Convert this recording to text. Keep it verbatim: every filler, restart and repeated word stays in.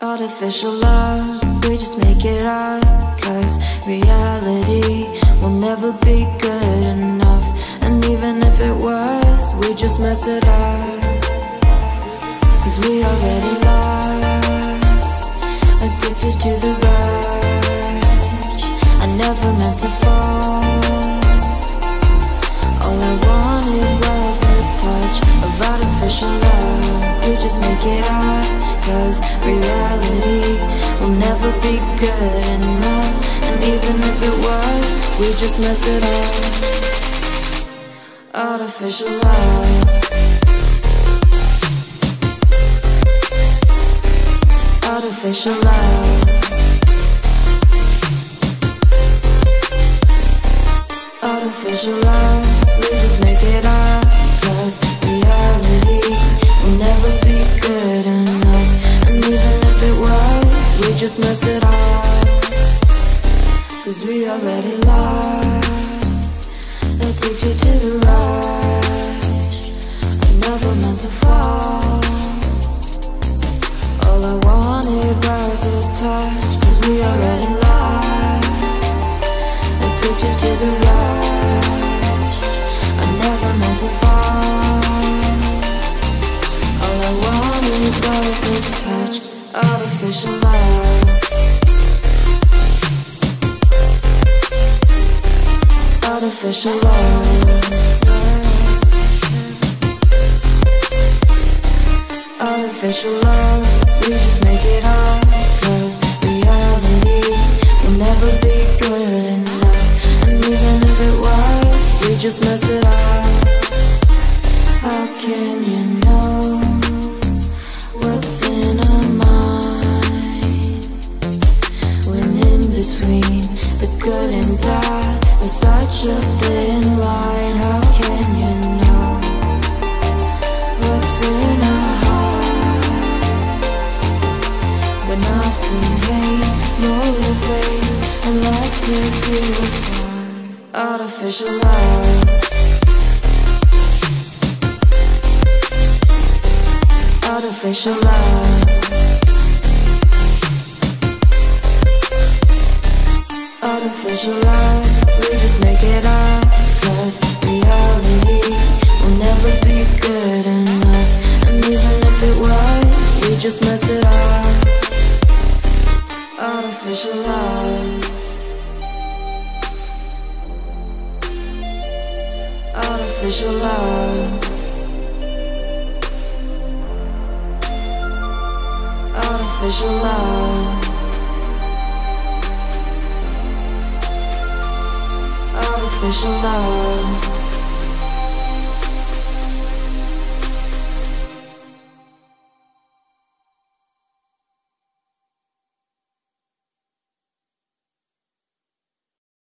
Artificial love, we just make it up, 'cause reality will never be good enough. And even if it was, we just mess it up, 'cause we already lost, addicted to the rush. I never meant to fall, all I wanted was a touch of artificial love. We just make it up, 'cause reality will never be good enough. And even if it was, we just mess it up. Artificial love, artificial love, artificial love. We just make it up, 'cause reality will never be good enough. And even if it was, we just mess it up, 'cause we already lost, addicted to the rush. I never meant to fall, all I wanted was a touch, 'cause we already lost, addicted to the rush. I never meant to fall, all I wanted was a touch. Artificial love, artificial love, artificial love. We just make it up, 'cause reality will never be good enough. And even if it was, we just mess it up. How can you know what's in our mind, when in between the good and bad there's such a thin line? How can you know what's in our heart, when often hate motivates and love tears you apart? Artificial love, artificial love, artificial love. We just make it up, 'cause reality will never be good enough. And even if it was, we just mess it up. Artificial love, artificial love, artificial love, artificial love.